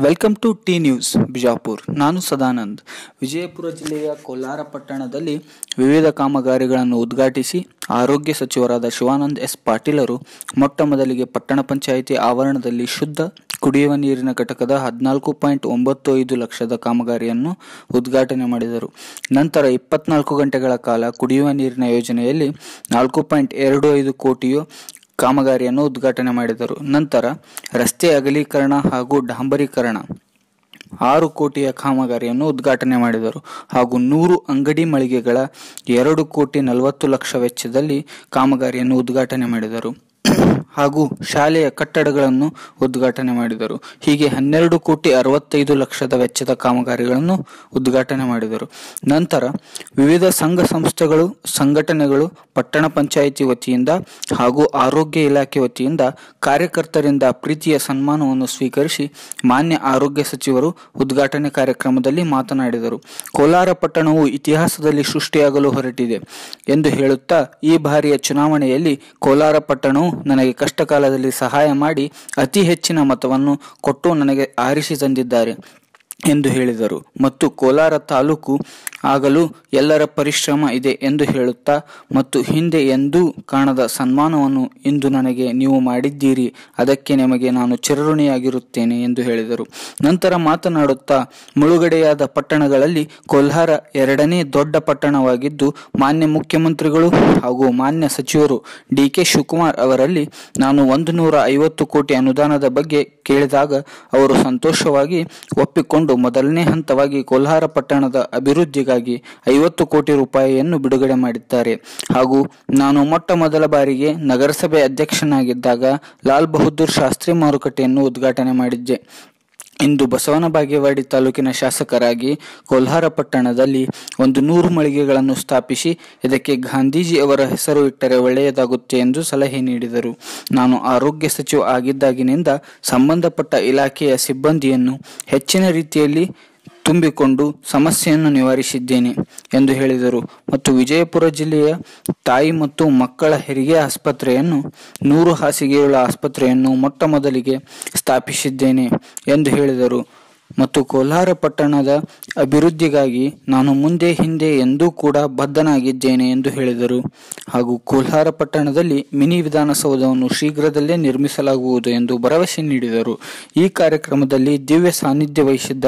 Welcome to T news Bijapur. ನಾನು ಸದಾನಂದ್. ವಿಜಯಪುರ ಜಿಲ್ಲೆಯ ಕೋಲಾರ ಪಟ್ಟಣದಲ್ಲಿ ವಿವಿಧ ಕಾಮಗಾರಿಗಳನ್ನು ಉದ್ಘಾಟಿಸಿ ಆರೋಗ್ಯ ಸಚಿವರಾದ ಶಿವಾನಂದ ಎಸ್ ಪಾಟೀಲರು ಮೊಟ್ಟ ಮೊದಲಿಗೆ ಪಟ್ಟಣ ಪಂಚಾಯಿತಿ ಆವರಣದಲ್ಲಿ ಶುದ್ಧ ಕುಡಿಯುವ ನೀರಿನ ಘಟಕದ 14.95 ಲಕ್ಷದ ಕಾಮಗಾರಿಯನ್ನು ಉದ್ಘಾಟನೆ ಮಾಡಿದರು. ನಂತರ 24 ಗಂಟೆಗಳ ಕಾಲ ಕುಡಿಯುವ ನೀರಿನ ಯೋಜನೆಯಲ್ಲಿ 4.25 ಕೋಟಿಯ ಕಾಮಗಾರಿಯನ್ನು ಉದ್ಘಾಟನೆ ಮಾಡಿದರು. ನಂತರ ರಸ್ತೆ ಅಗಲೀಕರಣ ಹಾಗೂ ಡಾಂಬರೀಕರಣ 6 ಕೋಟಿಯ ಕಾಮಗಾರಿಯನ್ನು ಉದ್ಘಾಟನೆ ಮಾಡಿದರು. ಹಾಗೂ 100 ಅಂಗಡಿ ಮಳಿಗೆಗಳ 2.40 ಲಕ್ಷ ವೆಚ್ಚದಲ್ಲಿ ಕಾಮಗಾರಿಯನ್ನು ಉದ್ಘಾಟನೆ ಮಾಡಿದರು. ಹಾಗೂ ಶಾಲೆಯ ಕಟ್ಟಡಗಳನ್ನು ಉದ್ಘಾಟನೆ ಮಾಡಿದರು. ಹೀಗೆ 12.65 ಲಕ್ಷದ ವೆಚ್ಚದ ಕಾಮಗಾರಿಗಳನ್ನು ಉದ್ಘಾಟನೆ ಮಾಡಿದರು. ನಂತರ ವಿವಿಧ ಸಂಘ ಸಂಸ್ಥೆಗಳು, ಸಂಘಟನೆಗಳು, ಪಟ್ಟಣ ಪಂಚಾಯಿತಿ ವತಿಯಿಂದ ಹಾಗೂ ಆರೋಗ್ಯ ಇಲಾಖೆ ವತಿಯಿಂದ ಕಾರ್ಯಕರ್ತರಿಂದ ಪ್ರೀತಿಯ ಸನ್ಮಾನವನ್ನು ಸ್ವೀಕರಿಸಿ ಮಾನ್ಯ ಆರೋಗ್ಯ ಸಚಿವರು ಉದ್ಘಾಟನೆ ಕಾರ್ಯಕ್ರಮದಲ್ಲಿ ಮಾತನಾಡಿದರು. ಕೋಲಾರ ಪಟ್ಟಣವು ಇತಿಹಾಸದಲ್ಲಿ ಸೃಷ್ಟಿಯಾಗಲು ಹೊರಟಿದೆ ಎಂದು ಹೇಳುತ್ತಾ, ಈ ಬಾರಿಯ ಚುನಾವಣೆಯಲ್ಲಿ ಕೋಲಾರ ಪಟ್ಟಣವು ನನಗೆ ಕಷ್ಟ ಕಾಲದಲ್ಲಿ ಸಹಾಯ ಮಾಡಿ ಅತಿ ಹೆಚ್ಚಿನ ಮತವನ್ನು ಕೊಟ್ಟು ನನಗೆ ಆರಿಸಿ ತಂದಿದ್ದಾರೆ ಎಂದು ಹೇಳಿದರು. ಮತ್ತು ಕೋಲಾರ ತಾಲೂಕು ಆಗಲು ಎಲ್ಲರ ಪರಿಶ್ರಮ ಇದೆ ಎಂದು ಹೇಳುತ್ತಾ, ಮತ್ತು ಹಿಂದೆ ಎಂದೂ ಕಾಣದ ಸನ್ಮಾನವನ್ನು ಇಂದು ನನಗೆ ನೀವು ಮಾಡಿದ್ದೀರಿ, ಅದಕ್ಕೆ ನಿಮಗೆ ನಾನು ಚಿರಋಣಿಯಾಗಿರುತ್ತೇನೆ ಎಂದು ಹೇಳಿದರು. ನಂತರ ಮಾತನಾಡುತ್ತಾ, ಮುಳುಗಡೆಯಾದ ಪಟ್ಟಣಗಳಲ್ಲಿ ಕೋಲಾರ 2ನೇ ದೊಡ್ಡ ಪಟ್ಟಣವಾಗಿದ್ದು, ಮಾನ್ಯ ಮುಖ್ಯಮಂತ್ರಿಗಳು ಹಾಗೂ ಮಾನ್ಯ ಸಚಿವರು ಡಿ.ಕೆ. ಶಿವಕುಮಾರ್ ಅವರಲ್ಲಿ ನಾನು 150 ಕೋಟಿ ಅನುದಾನದ ಬಗ್ಗೆ ಕೇಳಿದಾಗ ಅವರು ಸಂತೋಷವಾಗಿ ಒಪ್ಪಿಕೊಂಡು ಮೊದಲನೇ ಹಂತವಾಗಿ ಕೋಲಾರ ಪಟ್ಟಣದ ಅಭಿವೃದ್ಧಿಗಾಗಿ 50 ಕೋಟಿ ರೂಪಾಯಿಯನ್ನು ಬಿಡುಗಡೆ ಮಾಡಿದ್ದಾರೆ. ಹಾಗೂ ನಾನು ಮೊಟ್ಟ ಮೊದಲ ಬಾರಿಗೆ ನಗರಸಭೆ ಅಧ್ಯಕ್ಷನಾಗಿದ್ದಾಗ ಲಾಲ್ ಬಹದ್ದೂರ್ ಶಾಸ್ತ್ರಿ ಮಾರುಕಟ್ಟೆಯನ್ನು ಉದ್ಘಾಟನೆ ಮಾಡಿದ್ದೆ. ಇಂದು ಬಸವನ ಬಾಗೇವಾಡಿ ತಾಲೂಕಿನ ಶಾಸಕರಾಗಿ ಕೋಲಾರ ಪಟ್ಟಣದಲ್ಲಿ 100 ಮಳಿಗೆಗಳನ್ನು ಸ್ಥಾಪಿಸಿ ಇದಕ್ಕೆ ಗಾಂಧೀಜಿ ಅವರ ಹೆಸರು ಇಟ್ಟರೆ ಒಳ್ಳೆಯದಾಗುತ್ತೆ ಎಂದು ಸಲಹೆ ನೀಡಿದರು. ನಾನು ಆರೋಗ್ಯ ಸಚಿವ ಆಗಿದ್ದಾಗಿನಿಂದ ಸಂಬಂಧಪಟ್ಟ ಇಲಾಖೆಯ ಸಿಬ್ಬಂದಿಯನ್ನು ಹೆಚ್ಚಿನ ರೀತಿಯಲ್ಲಿ ತುಂಬಿಕೊಂಡು ಸಮಸ್ಯೆಯನ್ನು ನಿವಾರಿಸಿದ್ದೇನೆ ಎಂದು ಹೇಳಿದರು. ಮತ್ತು ವಿಜಯಪುರ ಜಿಲ್ಲೆಯ ತಾಯಿ ಮತ್ತು ಮಕ್ಕಳ ಹೆರಿಗೆ ಆಸ್ಪತ್ರೆಯನ್ನು 100 ಹಾಸಿಗೆಯುಳ್ಳ ಆಸ್ಪತ್ರೆಯನ್ನು ಮೊಟ್ಟ ಮೊದಲಿಗೆ ಸ್ಥಾಪಿಸಿದ್ದೇನೆ ಎಂದು ಹೇಳಿದರು. ಮತ್ತು ಕೋಲಾರ ಪಟ್ಟಣದ ಅಭಿವೃದ್ಧಿಗಾಗಿ ನಾನು ಮುಂದೆ ಹಿಂದೆ ಎಂದೂ ಕೂಡ ಬದ್ಧನಾಗಿದ್ದೇನೆ ಎಂದು ಹೇಳಿದರು. ಹಾಗೂ ಕೋಲಾರ ಪಟ್ಟಣದಲ್ಲಿ ಮಿನಿ ವಿಧಾನಸೌಧವನ್ನು ಶೀಘ್ರದಲ್ಲೇ ನಿರ್ಮಿಸಲಾಗುವುದು ಎಂದು ಭರವಸೆ ನೀಡಿದರು. ಈ ಕಾರ್ಯಕ್ರಮದಲ್ಲಿ ದಿವ್ಯ ಸಾನ್ನಿಧ್ಯ ವಹಿಸಿದ್ದ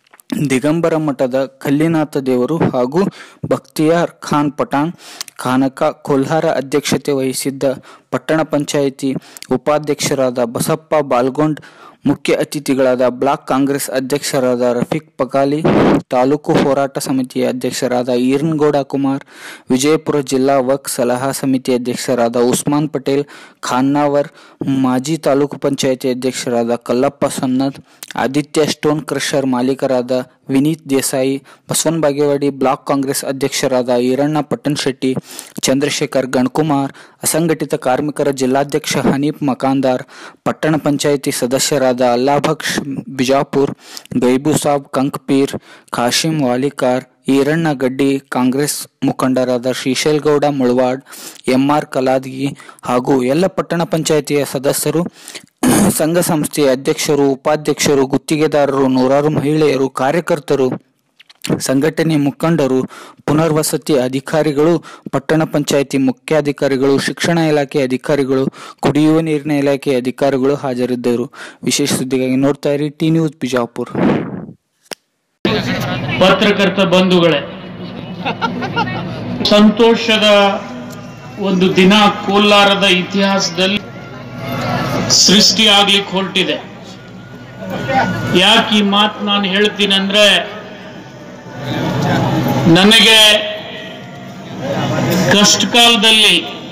ದಿಗಂಬರ ಮಠದ ಕಲ್ಲಿನಾಥ ದೇವರು ಹಾಗೂ ಬಖ್ತಿಯಾರ್ ಖಾನ್ ಪಠಾಣ್ ಖಾನಕ ಕೋಲಾರ ಅಧ್ಯಕ್ಷತೆ ವಹಿಸಿದ್ದ ಪಟ್ಟಣ ಪಂಚಾಯಿತಿ ಉಪಾಧ್ಯಕ್ಷರಾದ ಬಸಪ್ಪ ಬಾಲ್ಗೊಂಡ್, ಮುಖ್ಯ ಅತಿಥಿಗಳಾದ ಬ್ಲಾಕ್ ಕಾಂಗ್ರೆಸ್ ಅಧ್ಯಕ್ಷರಾದ ರಫೀಕ್ ಪಕಾಲಿ, ತಾಲೂಕು ಹೋರಾಟ ಸಮಿತಿಯ ಅಧ್ಯಕ್ಷರಾದ ಈರನಗೌಡ ಕುಮಾರ್, ವಿಜಯಪುರ ಜಿಲ್ಲಾ ವಕ್ಫ್ ಸಲಹಾ ಸಮಿತಿ ಅಧ್ಯಕ್ಷರಾದ ಉಸ್ಮಾನ್ ಪಟೇಲ್ ಖಾನಾವರ್, ಮಾಜಿ ತಾಲೂಕು ಪಂಚಾಯಿತಿ ಅಧ್ಯಕ್ಷರಾದ ಕಲ್ಲಪ್ಪ ಸನ್ನದ್, ಆದಿತ್ಯ ಸ್ಟೋನ್ ಕ್ರಷರ್ ಮಾಲೀಕರಾದ ವಿನೀತ್ ದೇಸಾಯಿ, ಬಸವನ ಬಾಗೇವಾಡಿ ಬ್ಲಾಕ್ ಕಾಂಗ್ರೆಸ್ ಅಧ್ಯಕ್ಷರಾದ ಈರಣ್ಣ ಪಟ್ಟಣಶೆಟ್ಟಿ, ಚಂದ್ರಶೇಖರ್ ಗಣಕುಮಾರ್, ಅಸಂಘಟಿತ ಕಾರ್ಮಿಕರ ಜಿಲ್ಲಾಧ್ಯಕ್ಷ ಹನೀಫ್ ಮಕಾಂದಾರ್, ಪಟ್ಟಣ ಪಂಚಾಯಿತಿ ಸದಸ್ಯರಾದ ಅಲ್ಲಾಬಕ್ಷ್ ಬಿಜಾಪುರ್, ಗೈಬುಸಾಬ್ ಕಂಕ್ಪೀರ್, ಖಾಶಿಂ ವಾಲಿಕಾರ್, ಈರಣ್ಣ ಗಡ್ಡಿ, ಕಾಂಗ್ರೆಸ್ ಮುಖಂಡರಾದ ಶ್ರೀಶೈಲ್ಗೌಡ ಮುಳವಾಡ್, ಎಂ.ಆರ್. ಕಲಾದಗಿ ಹಾಗೂ ಎಲ್ಲ ಪಟ್ಟಣ ಪಂಚಾಯಿತಿಯ ಸದಸ್ಯರು, ಸಂಘ ಸಂಸ್ಥೆಯ ಅಧ್ಯಕ್ಷರು, ಉಪಾಧ್ಯಕ್ಷರು, ಗುತ್ತಿಗೆದಾರರು, ನೂರಾರು ಮಹಿಳೆಯರು, ಕಾರ್ಯಕರ್ತರು, ಸಂಘಟನೆ ಮುಖಂಡರು, ಪುನರ್ವಸತಿ ಅಧಿಕಾರಿಗಳು, ಪಟ್ಟಣ ಪಂಚಾಯಿತಿ ಮುಖ್ಯಾಧಿಕಾರಿಗಳು, ಶಿಕ್ಷಣ ಇಲಾಖೆ ಅಧಿಕಾರಿಗಳು, ಕುಡಿಯುವ ನೀರಿನ ಇಲಾಖೆ ಅಧಿಕಾರಿಗಳು ಹಾಜರಿದ್ದರು. ವಿಶೇಷ ಸುದ್ದಿಗಾಗಿ ನೋಡ್ತಾ ಇರಿ ಟಿ ನ್ಯೂಸ್ ಬಿಜಾಪುರ್. ಪತ್ರಕರ್ತ ಬಂಧುಗಳೇ, ಸಂತೋಷದ ಒಂದು ದಿನ ಕೋಲಾರದ ಇತಿಹಾಸದಲ್ಲಿ ಸೃಷ್ಟಿಯಾಗ್ಲಿಕ್ಕೆ ಹೊರಟಿದೆ. ಯಾಕೆ ಈ ಮಾತು ನಾನು ಹೇಳ್ತೀನಿ ಅಂದ್ರೆ, ನನಗೆ ಕಷ್ಟ ಕಾಲದಲ್ಲಿ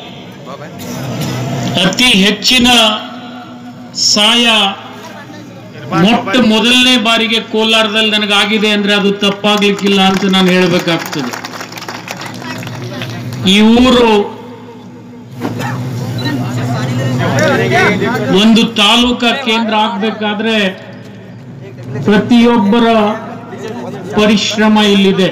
ಅತಿ ಹೆಚ್ಚಿನ ಸಹಾಯ ಮೊಟ್ಟ ಮೊದಲನೇ ಬಾರಿಗೆ ಕೋಲಾರದಲ್ಲಿ ನನಗಾಗಿದೆ ಅಂದ್ರೆ ಅದು ತಪ್ಪಾಗ್ಲಿಕ್ಕಿಲ್ಲ ಅಂತ ನಾನು ಹೇಳ್ಬೇಕಾಗ್ತದೆ. ಈ ಊರು ಒಂದು ತಾಲೂಕಾ ಕೇಂದ್ರ ಆಗ್ಬೇಕಾದ್ರೆ ಪ್ರತಿಯೊಬ್ಬರ ಪರಿಶ್ರಮ ಇಲ್ಲಿದೆ.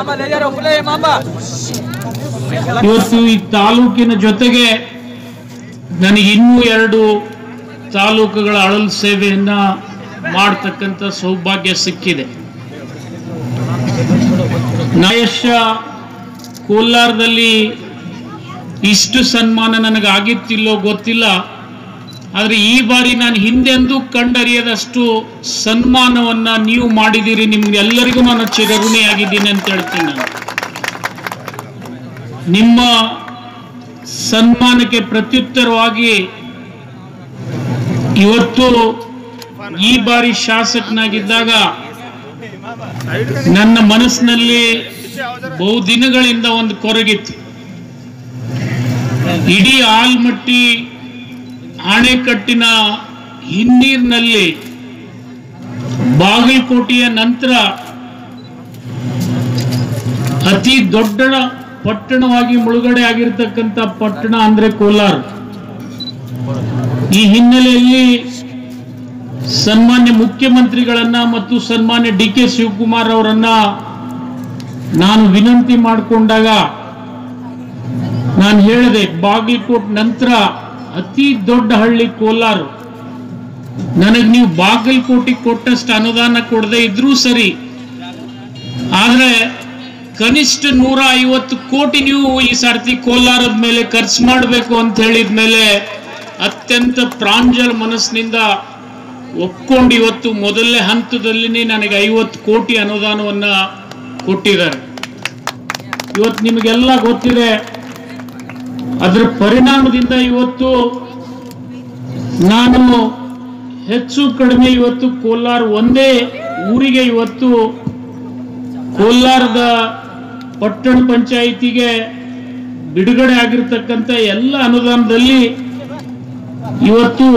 ಇವತ್ತು ಈ ತಾಲೂಕಿನ ಜೊತೆಗೆ ನನಗೆ ಇನ್ನೂ 2 ತಾಲೂಕುಗಳ ಅಳಲು ಸೇವೆಯನ್ನ ಮಾಡತಕ್ಕಂಥ ಸೌಭಾಗ್ಯ ಸಿಕ್ಕಿದೆ. ನಾಯಶ ಕೋಲಾರದಲ್ಲಿ ಇಷ್ಟು ಸನ್ಮಾನ ನನಗೆ ಆಗಿತ್ತಿಲ್ಲೋ ಗೊತ್ತಿಲ್ಲ, ಆದರೆ ಈ ಬಾರಿ ನಾನು ಹಿಂದೆಂದೂ ಕಂಡರಿಯದಷ್ಟು ಸನ್ಮಾನವನ್ನ ನೀವು ಮಾಡಿದ್ದೀರಿ. ನಿಮ್ಗೆಲ್ಲರಿಗೂ ನಾನು ಚಿರಋಣಿಯಾಗಿದ್ದೀನಿ ಅಂತ ಹೇಳ್ತೀನಿ. ನಾನು ನಿಮ್ಮ ಸನ್ಮಾನಕ್ಕೆ ಪ್ರತ್ಯುತ್ತರವಾಗಿ ಇವತ್ತು ಈ ಬಾರಿ ಶಾಸಕನಾಗಿದ್ದಾಗ ನನ್ನ ಮನಸ್ಸಿನಲ್ಲಿ ಬಹುದಿನಗಳಿಂದ ಒಂದು ಕೊರಗಿತ್ತು. ಇಡೀ ಆಲ್ಮಟ್ಟಿ ಅಣೆಕಟ್ಟಿನ ಹಿನ್ನೀರಿನಲ್ಲಿ ಬಾಗಲಕೋಟೆಯ ನಂತರ ಅತಿ ದೊಡ್ಡ ಪಟ್ಟಣವಾಗಿ ಮುಳುಗಡೆ ಆಗಿರ್ತಕ್ಕಂಥ ಪಟ್ಟಣ ಅಂದ್ರೆ ಕೋಲಾರ. ಈ ಹಿನ್ನೆಲೆಯಲ್ಲಿ ಸನ್ಮಾನ್ಯ ಮುಖ್ಯಮಂತ್ರಿಗಳನ್ನ ಮತ್ತು ಸನ್ಮಾನ್ಯ ಡಿ.ಕೆ. ಶಿವಕುಮಾರ್ ಅವರನ್ನ ನಾನು ವಿನಂತಿ ಮಾಡಿಕೊಂಡಾಗ ನಾನು ಹೇಳಿದೆ, ಬಾಗಲಕೋಟೆ ನಂತರ ಅತಿ ದೊಡ್ಡ ಹಳ್ಳಿ ಕೋಲಾರ. ನನಗೆ ನೀವು ಬಾಗಲಕೋಟೆಗೆ ಕೊಟ್ಟಷ್ಟು ಅನುದಾನ ಕೊಡದೆ ಇದ್ರೂ ಸರಿ, ಆದ್ರೆ ಕನಿಷ್ಠ 150 ಕೋಟಿ ನೀವು ಈ ಸರ್ತಿ ಕೋಲಾರದ ಮೇಲೆ ಖರ್ಚು ಮಾಡಬೇಕು ಅಂತ ಹೇಳಿದ ಮೇಲೆ ಅತ್ಯಂತ ಪ್ರಾಂಜಲ ಮನಸ್ಸಿನಿಂದ ಒಪ್ಕೊಂಡು ಇವತ್ತು ಮೊದಲನೇ ಹಂತದಲ್ಲಿ ನನಗೆ 50 ಕೋಟಿ ಅನುದಾನವನ್ನ ಕೊಟ್ಟಿದ್ದಾರೆ. ಇವತ್ತು ನಿಮಗೆಲ್ಲ ಗೊತ್ತಿದೆ, ಅದರ ಪರಿಣಾಮದಿಂದ ಇವತ್ತು ನಾನು ಹೆಚ್ಚು ಕಡಿಮೆ ಇವತ್ತು ಕೋಲಾರ ಒಂದೇ ಊರಿಗೆ ಇವತ್ತು ಕೋಲಾರದ ಪಟ್ಟಣ ಪಂಚಾಯಿತಿಗೆ ಬಿಡುಗಡೆ ಆಗಿರ್ತಕ್ಕಂಥ ಎಲ್ಲ ಅನುದಾನದಲ್ಲಿ ಇವತ್ತು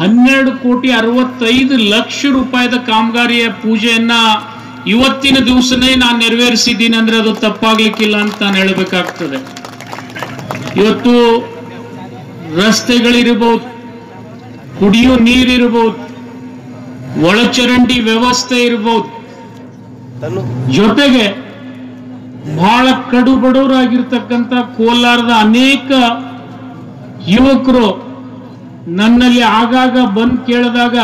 12,65,00,000 ರೂಪಾಯಿದ ಕಾಮಗಾರಿಯ ಪೂಜೆಯನ್ನ ಇವತ್ತಿನ ದಿವಸನೇ ನಾನು ನೆರವೇರಿಸಿದ್ದೀನಿ ಅಂದ್ರೆ ಅದು ತಪ್ಪಾಗ್ಲಿಕ್ಕಿಲ್ಲ ಅಂತ ನಾನು ಹೇಳಬೇಕಾಗ್ತದೆ. ಇವತ್ತು ರಸ್ತೆಗಳಿರಬಹುದು, ಕುಡಿಯೋ ನೀರಿರಬಹುದು, ಒಳಚರಂಡಿ ವ್ಯವಸ್ಥೆ ಇರಬಹುದು, ಜೊತೆಗೆ ಬಹಳ ಕಡು ಬಡವರಾಗಿರ್ತಕ್ಕಂಥ ಕೋಲಾರದ ಅನೇಕ ಯುವಕರು ನನ್ನಲ್ಲಿ ಆಗಾಗ ಬಂದು ಕೇಳಿದಾಗ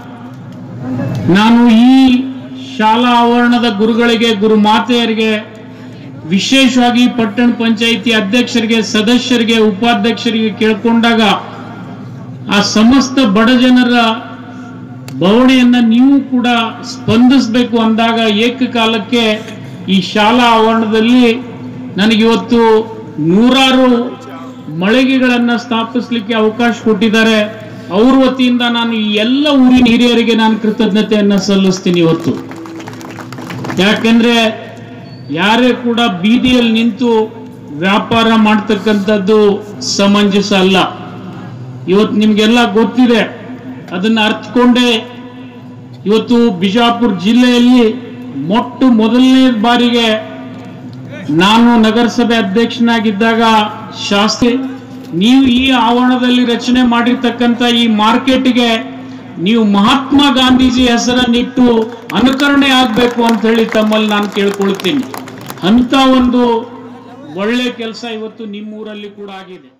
ನಾನು ಈ ಶಾಲಾ ಆವರಣದ ಗುರುಗಳಿಗೆ, ಗುರುಮಾತೆಯರಿಗೆ, ವಿಶೇಷವಾಗಿ ಪಟ್ಟಣ ಪಂಚಾಯಿತಿ ಅಧ್ಯಕ್ಷರಿಗೆ, ಸದಸ್ಯರಿಗೆ, ಉಪಾಧ್ಯಕ್ಷರಿಗೆ ಕೇಳ್ಕೊಂಡಾಗ ಆ ಸಮಸ್ತ ಬಡ ಜನರ ಬವಣೆಯನ್ನ ನೀವು ಕೂಡ ಸ್ಪಂದಿಸಬೇಕು ಅಂದಾಗ ಏಕಕಾಲಕ್ಕೆ ಈ ಶಾಲಾ ಆವರಣದಲ್ಲಿ ನನಗಿವತ್ತು 100 ಮಳಿಗೆಗಳನ್ನ ಸ್ಥಾಪಿಸಲಿಕ್ಕೆ ಅವಕಾಶ ಕೊಟ್ಟಿದ್ದಾರೆ. ಅವ್ರ ವತಿಯಿಂದ ನಾನು ಈ ಎಲ್ಲ ಊರಿನ ಹಿರಿಯರಿಗೆ ನಾನು ಕೃತಜ್ಞತೆಯನ್ನ ಸಲ್ಲಿಸ್ತೀನಿ ಇವತ್ತು. ಯಾಕೆಂದ್ರೆ ಯಾರೇ ಕೂಡ ಬೀದಿಯಲ್ಲಿ ನಿಂತು ವ್ಯಾಪಾರ ಮಾಡ್ತಕ್ಕಂಥದ್ದು ಸಮಂಜಸ ಅಲ್ಲ. ಇವತ್ತು ನಿಮ್ಗೆಲ್ಲ ಗೊತ್ತಿದೆ, ಅದನ್ನ ಅರ್ಥಕೊಂಡೇ ಇವತ್ತು ಬಿಜಾಪುರ ಜಿಲ್ಲೆಯಲ್ಲಿ ಮೊದಲನೇ ಬಾರಿಗೆ ನಾನು ನಗರಸಭೆ ಅಧ್ಯಕ್ಷನಾಗಿದ್ದಾಗ ಶಾಸ್ತ್ರಿ ನೀವು ಈ ಆವರಣದಲ್ಲಿ ರಚನೆ ಮಾಡಿರ್ತಕ್ಕಂಥ ಈ ಮಾರ್ಕೆಟ್ಗೆ ನೀವು ಮಹಾತ್ಮ ಗಾಂಧೀಜಿ ಹೆಸರನ್ನಿಟ್ಟು ಅನುಕರಣೆ ಆಗಬೇಕು ಅಂತ ಹೇಳಿ ತಮ್ಮಲ್ಲಿ ನಾನು ಕೇಳ್ಕೊಳ್ತೀನಿ. ಅಂತ ಒಂದು ಒಳ್ಳೆ ಕೆಲಸ ಇವತ್ತು ನಿಮ್ಮೂರಲ್ಲಿ ಕೂಡ ಆಗಿದೆ.